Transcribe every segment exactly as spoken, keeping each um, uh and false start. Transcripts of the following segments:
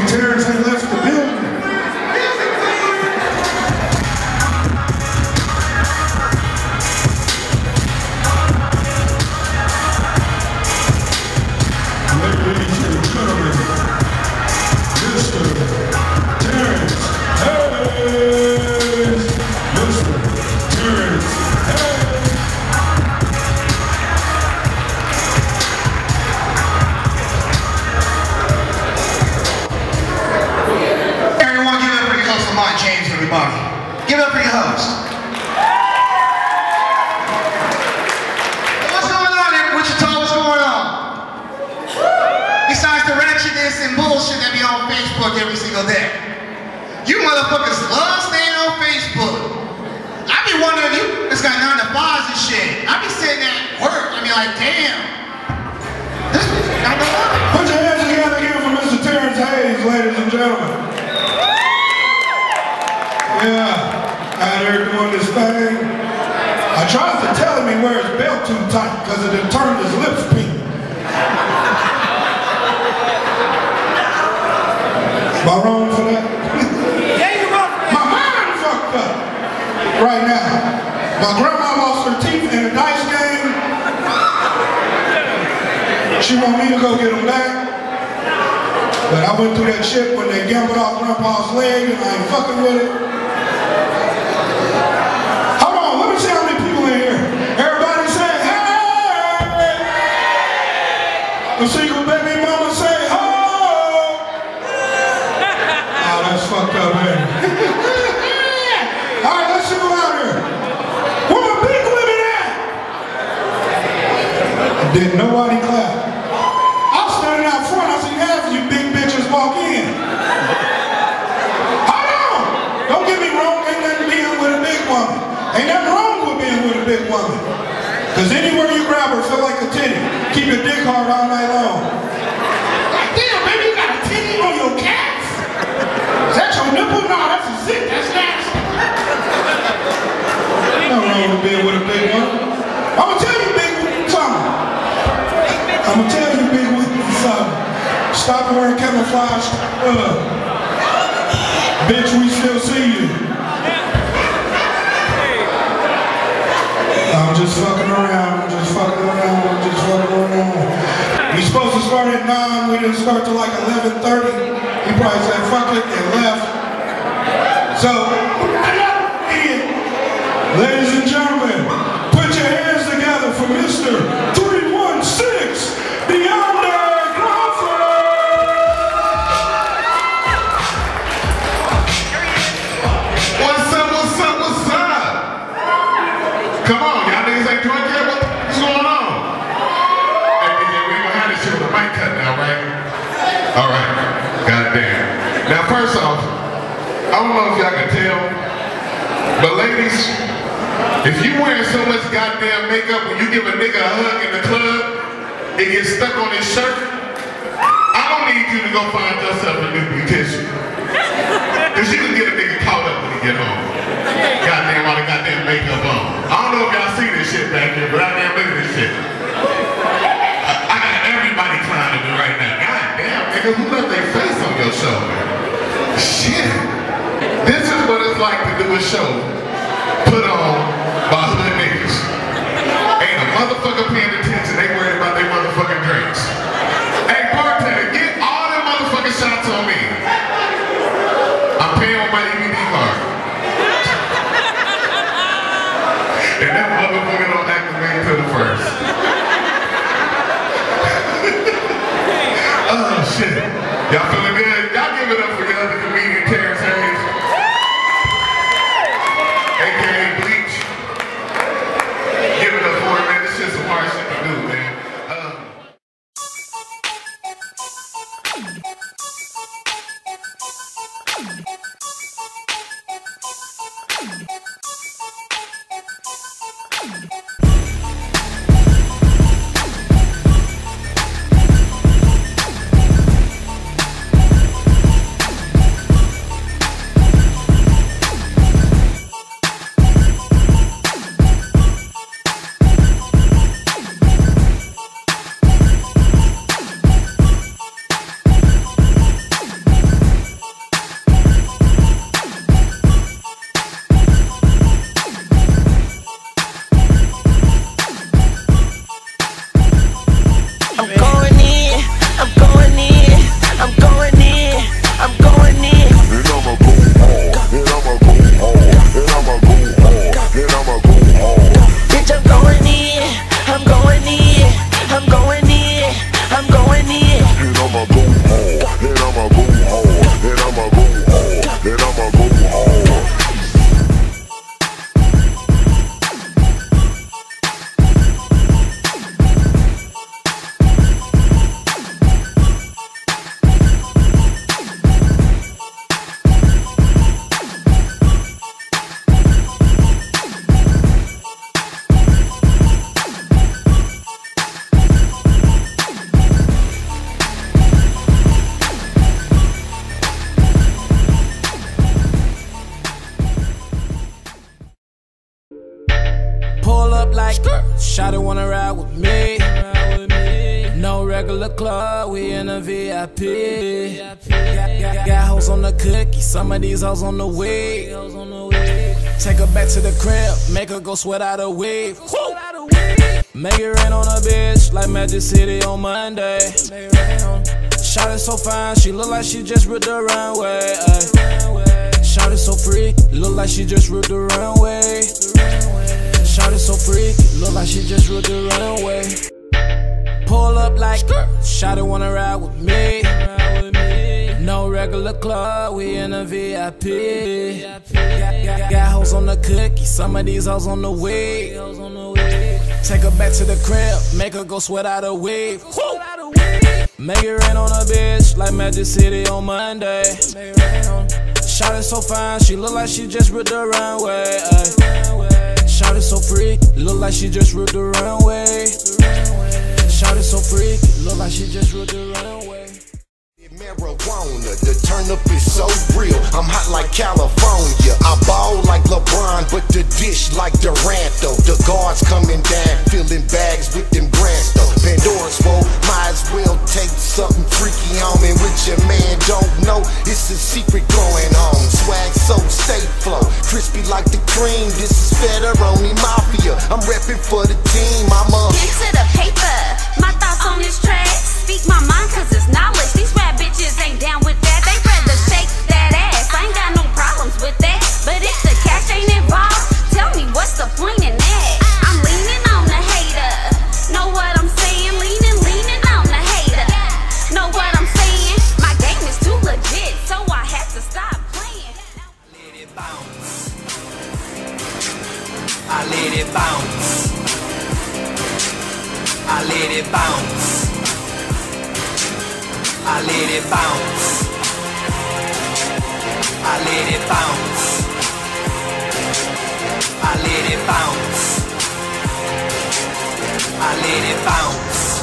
Terrence had left the building. Ladies and gentlemen, Mister Terrence Hayes. Mister Terrence Hayes. Everyone, give it up for your host, Lamont James, everybody. Give it up for your host. What's going on in Wichita? What's going on? Besides the ratchetness and bullshit that be on Facebook every single day. You motherfuckers love staying on Facebook. I be wondering, you this got nine to fives and shit. I be sitting at work, I be like, damn. This bitch got no life. Put your hands together again for Mister Terrence Hayes, ladies and gentlemen. Yeah, out here doing this thing. I tried to tell him he wears his belt too tight because it had turned his lips pink. Am I wrong for that? Yeah, you're wrong for that. My mind fucked up right now. My grandma lost her teeth in a dice game. She want me to go get them back. But I went through that shit when they gambled off Grandpa's leg and I ain't fucking with it. Hold on, let me see how many people in here. Everybody say, hey! The single baby mama say, ho! Oh, that's fucked up, man. All right, let's go out here. Where my big women at? Didn't nobody clap. I was standing out front, I seen half of you big bitches walk in. Hold on! Don't get me wrong, ain't nothing being with a big woman. Ain't nothing wrong with being with a big woman. Because anywhere you grab her, feel like a titty. Keep your dick hard all night long. Like, damn, baby, you got a titty on your cats? Is that your nipple? No, that's a zit. That's nasty. Nothing wrong with being with a big woman. I'm going to tell you big something. I'm going to tell you big women something. Stop wearing camouflage. Uh, bitch, we still see you. I'm just fucking around. I'm just fucking around. I'm just fucking around. We supposed to start at nine. We didn't start till like eleven thirty. He probably said fuck it and left. So, ladies and gentlemen, put your hands together for Mister three one six, Beyonder Crawford. What's up, what's up, what's up? Come on, y'all niggas ain't drunk yet? What's going on? Hey, D J, we ain't gonna have this shit with the mic cut now, right? Alright, goddamn. Now, first off, I don't know if y'all can tell, but ladies, if you wearing so much goddamn makeup when you give a nigga a hug in the club, it gets stuck on his shirt, I don't need you to go find yourself a new beautician. Cause you can get a nigga caught up when he get home. Goddamn all the goddamn makeup on. I don't know if y'all see this shit back here, but goddamn look at this shit. I, I got everybody clowning me right now. Goddamn nigga, who left their face on your shoulder? Shit. This is what it's like to do a show put on by hood niggas. Ain't a motherfucker paying attention, they worried about their motherfucking drinks. Hey bartender, get all them motherfucking shots on me. I'm paying with my E B D card. And that motherfucker don't activate until the first. Oh shit. Y'all feeling good? Y'all give it up for your other comedian, Terrence Hayes. A K A Bleach. Give it up for him, man. This shit's some hard shit to do, man. Uh, club, we in a V I P. Got, got, got hoes on the cookie, some of these hoes on the weed. Take her back to the crib, make her go sweat out a weave. Make it rain on a bitch like Magic City on Monday. Shawty so fine, she look like she just ripped the runway. Shawty so freak, look like she just ripped the runway. Shawty so freak, look like she just ripped the runway. Pull up like, shawty wanna ride with me. No regular club, we in a V I P. Got, got, got hoes on the cookie, some of these hoes on the weed. Take her back to the crib, make her go sweat out a weave. Make it rain on a bitch like Magic City on Monday. Shawty so fine, she look like she just ripped the runway. Shawty so freak, look like she just ripped the runway. Shawty so freak, look like she just ripped the runway. Marijuana, the turn up is so real. I'm hot like California. I ball like LeBron, but the dish like Durant though. The guards coming down, filling bags with them grants though. Pandora's full, might as well take something freaky on me. Which your man don't know, it's a secret going on. Swag so state flow, crispy like the cream. This is Federoni Mafia. I'm repping for the team. I'm a get to the paper. My thoughts on this track. Speak my mind cause it's knowledge. These rap bitches ain't down with that. They rather shake that ass. I ain't got no problems with that. But if the cash ain't involved, tell me what's the point in that? I'm leaning on the hater. Know what I'm saying? Leaning, leaning on the hater. Know what I'm saying? My game is too legit, so I had to stop playing. Let it bounce. I let it bounce. I let it bounce. I let it bounce. I let it bounce. I let it bounce. I let it bounce.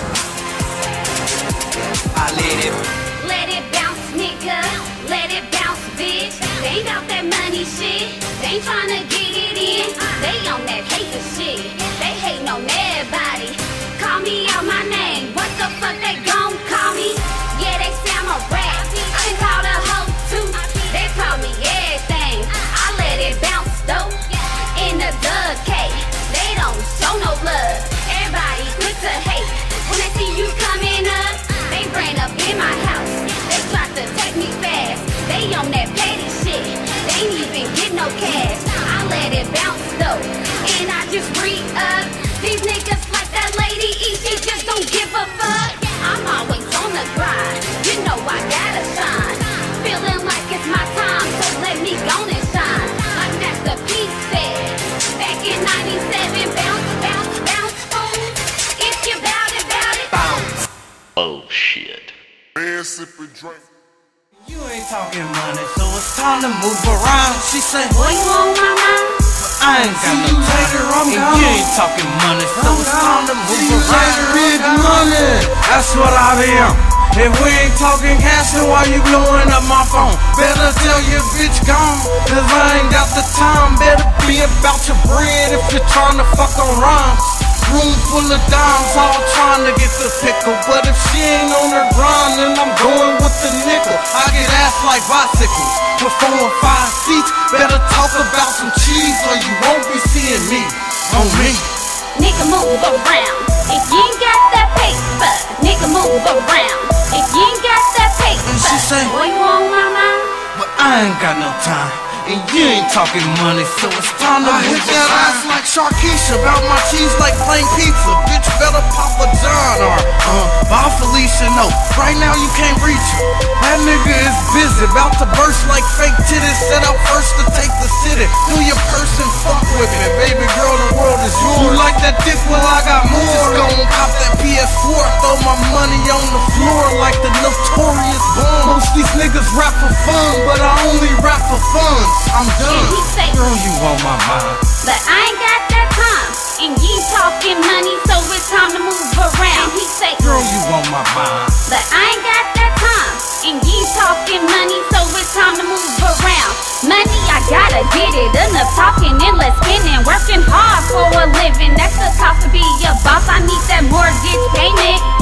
I let it. Let it bounce, nigga. Let it bounce, bitch. They ain't out that money shit. They ain't tryna get it in. They on that hater shit. They hating on everybody. Call me out my name. What the fuck they gon' call me? Yeah, they say I'm a rat. I been called a hoe too. They call me everything. I let it bounce though. In the Doug K. They don't show no love. Everybody quick to hate. When they see you coming up, they ran up in my house. They tried to take me fast. They on that petty shit. They ain't even get no cash. I let it bounce though. And I just re-up. These niggas like that lady E, she just don't give a fuck. I'm always on the grind. You know I gotta shine. Feeling like it's my time, so let me go and shine. Like Master P said, back in ninety-seven, bounce, bounce, bounce, fool. If you bout it, bout it, bounce. Bullshit. Man, sipping drink. You ain't talking money, so it's time to move around. She say, Boy, you on my mind? I ain't got no time. And you ain't talking money, so it's time to move around. Big money, that's what I am. If we ain't talking cash, then why you blowing up my phone? Better tell your bitch gone, cause I ain't got the time. Better be about your bread if you're trying to fuck on rhymes. Room full of dimes, all trying to get the pickle. But if she ain't on her grind, then I'm going with the nickel. I get ass like bicycles with four or five seats. Better talk about some cheese or you won't be seeing me on me. Nigga, move around. If you ain't got that paper, nigga, move around. If you ain't got that paper, and she say, boy, you on my mind? But I ain't got no time. And you ain't talking money, so it's time to I move hit that ass like Sharkeisha, bout my cheese like plain pizza. Bitch better pop a John or uh, Bob Felicia, no. Right now you can't reach her. That nigga is busy, bout to burst like fake titties. Set out first to take the city. Do your person, fuck with me, baby girl, the world is yours. You like that dick? Well, I got more. Just gon' cop that P S four, throw my money on the floor like the notorious bum. Most these niggas rap for fun, but I only rap for fun. I'm done. And he say, girl, you on my mind. but I ain't got that time. And you talking money, so it's time to move around. And he say, girl, you on my mind. but I ain't got that time. And you talking money, so it's time to move around. Money, I gotta get it. Enough talking and less spending. Working hard for a living. That's the cost to be a boss. I need that mortgage payment.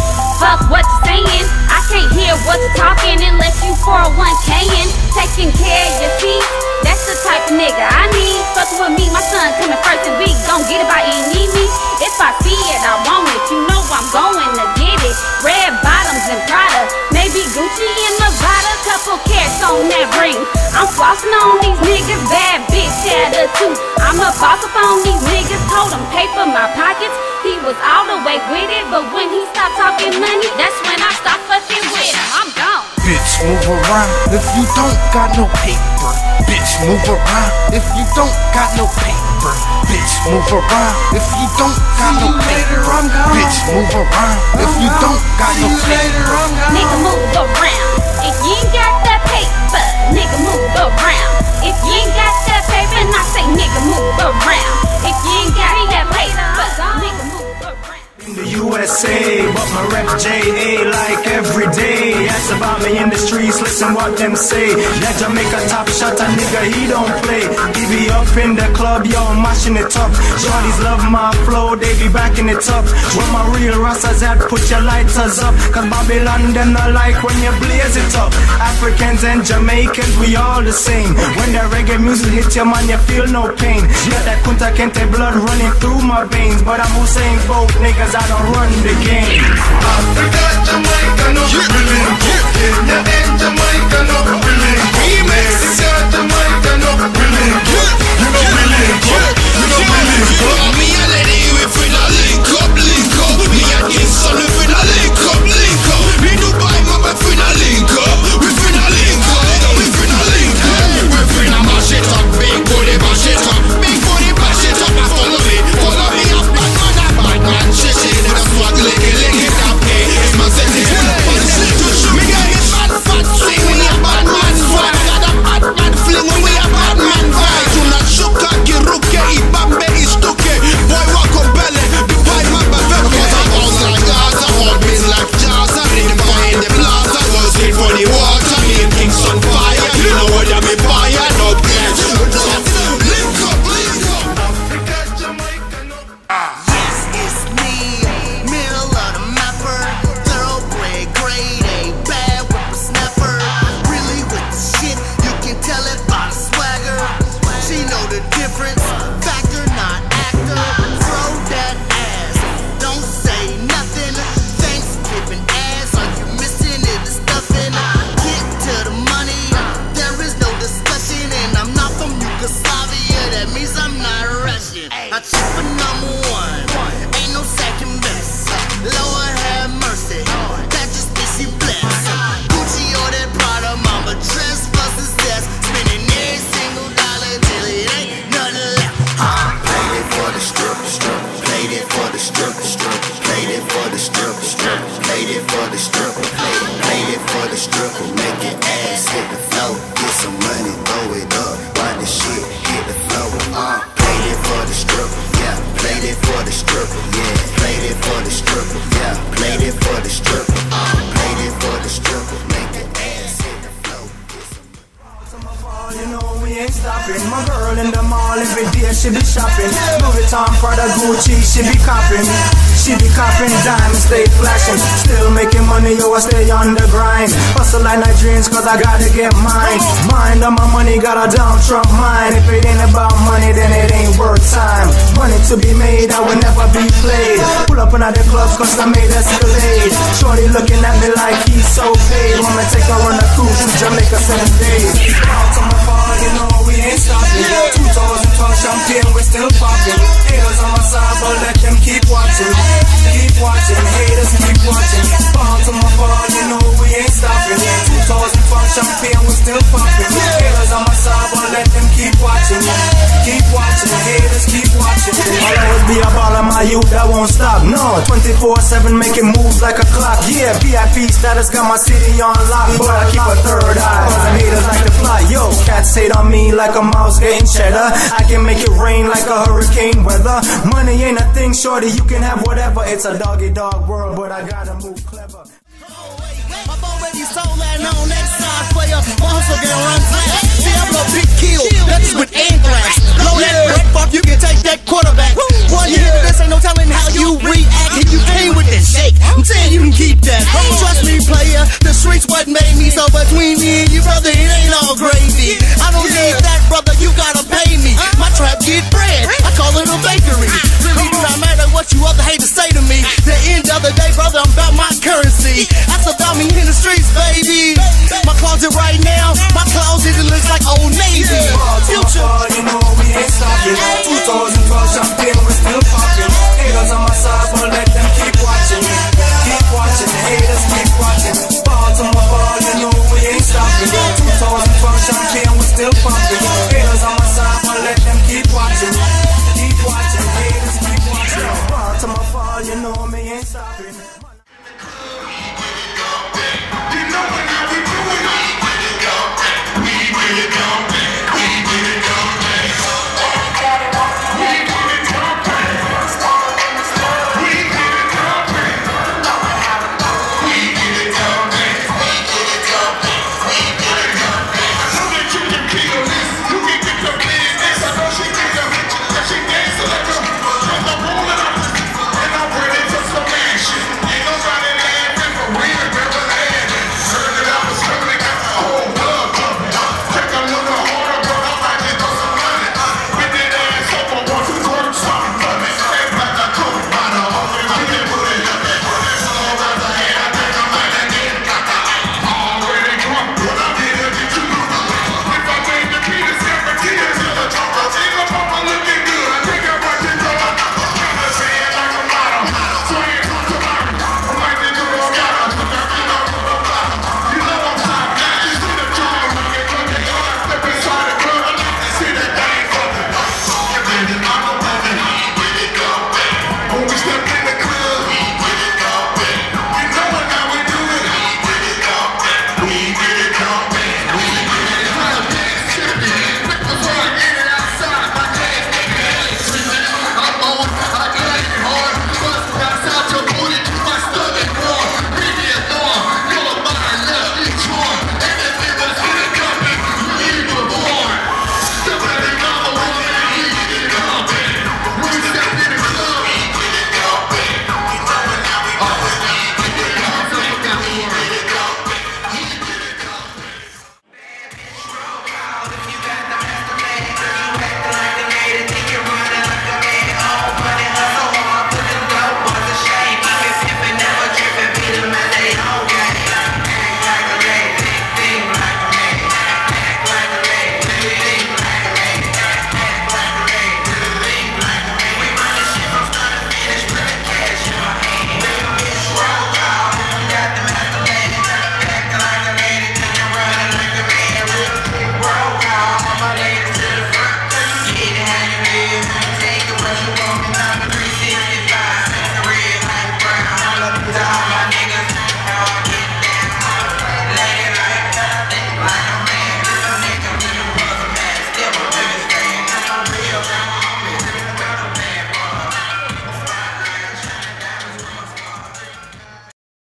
fuck what you're saying. I can't hear what you're talking unless you four oh one K-ing. Taking care of your teeth, that's the type of nigga I need. Fucking with me, my son coming first and we gon' get it by any need me. If I see it, I want it, you know I'm going to get it. Red bottoms and Prada, maybe Gucci and Nevada. Couple carats on that ring. I'm flossing on these niggas, bad bitch attitude. I'm a boss up on these niggas, told them pay for my pockets. He was all the way with it, but when he stopped talking money, that's when I stopped fucking with him. I'm gone. Bitch, move around if you don't got no paper. Bitch, move around if you don't got no paper. Bitch, move around if you don't got no paper. Bitch, move around if you don't got no paper. Nigga, move around if you ain't got that paper. Nigga, move around if you ain't got that paper. And I say, nigga, move around if you ain't got that paper. Nigga, move around. In the U S A, but my rep J A like every day. Ask about me in the streets, listen what them say. That Jamaica top shot, a nigga, he don't play. He be up in the club, yo, I'm mashing it up. Shorties love my flow, they be backing it up. Where my real rastas at, put your lighters up. Cause Babylon, them not like when you blaze it up. Africans and Jamaicans, we all the same. When the reggae music hits your man, you feel no pain. Got that Kunta Kinte blood running through my veins. But I'm Usain Bolt, niggas, I don't run the game. Africa, Jamaica, no feeling. Kenya and Jamaica, no feeling. Mexico, Jamaica, no feeling. You know feeling, you know feeling. Me and Lady, we finna link up, link up. Me and Kingstun, we finna link up, link up. Me Dubai, we finna link up. We finna link up, we finna link up. We finna mash it up, big booty mash it up. Big booty mash it up, follow me, follow me up. Bad man, a bad man, shit shit. With a swag, lick it, lick it up, hey. It's my city, me got it bad fat swing when we a bad man vibe. Got a bad man fling when we a bad man vibe. Do not shuka, kiruke, ibambe, istuke. Boy, walk up belly, the pipe man, but very cause I bounce like Gaza, hold biz like jazz. I read them fire in the plaza, go straight for the water. Me and Kingstun fire, you know what I mean, fire, no bitch. Link up, link up. Africa, Jamaica, no. Yes, it's me, middle of the mapper, thoroughbred, grade A, bad whippersnapper. Really with the shit, you can tell it by the swagger. She know the difference, factor not actor. Throw that ass, don't say nothing. Thanksgiving ass, are you missing it? The stuffing, get to the money. There is no discussion, and I'm not from Yugoslavia. That means I'm not Russian. I check for number one, ain't no second best. Lord have mercy, that just means she blessed. Gucci or that Prada, mama dress for success. Spending every single dollar till it ain't nothing left. I played it for the strip, strip. Played it for the strip, strip. Played it for the strip, strip. Played it for the strip. Played it for the strip. Make your ass hit the floor. Get some money, throw it up. Why the shit hit the floor? Uh, played it for the strip, yeah. Played it for the strip, yeah. Played it for the strip, yeah. Played it for the strip. Uh, played it for the strip. Make your ass hit the floor. You know we ain't stopping. My girl in the mall every day, she be shopping. Louis Vuitton, Prada, Gucci, she be copping. She be copping diamonds, stay flashing. Still making money, yo, I stay on the grind. Hustle like Nigerians, cause I gotta get mine. Mind on my money, got a down Trump mind. If it ain't about money, then it ain't worth time. Money to be made, I will never be played. Pull up in the club, cause I made Escalade. Shorty looking at me like he's so paid. Wanna take her on a cruise to Jamaica seven days. Out to my bar, you know we ain't stopping. two thousand twelve champagne, we still popping. Haters on my side, but let them keep watching. Keep watching, haters keep watching. Bound to my bar, you know we ain't stopping. two thousand twelve champagne, we still popping. Haters on my side, but let them keep watching. Keep watching, haters keep watching. I'll always be a ball of my youth that won't stop. No, twenty-four seven making moves like a clock. Yeah, V I P status got my city on lock, but I keep a third eye. Cause the haters like to fly. Yo, cats hate on me like a mouse getting cheddar. I can make it rain like a hurricane weather. Money ain't a thing, shorty, you can have whatever. It's a doggy dog world, but I gotta move clever. I'm already sold and on that side player. My hustle can run fast. See, I blow big kill. That's with anthrax. Blow that bread, fuck, you can take that quarterback. One year to this, ain't no telling how you react. If you came with this shake, I'm saying you can keep that. Trust me, player, the streets what made me. So between me and you, brother, it ain't all gravy. I don't need that, brother, you gotta pay me. My trap get bread, I call it a bakery. Really do not matter what you other haters say to me. The end of the day, brother, I'm about my currency. That's about me in the streets, baby. My closet right now, my closet, it looks like Old Navy.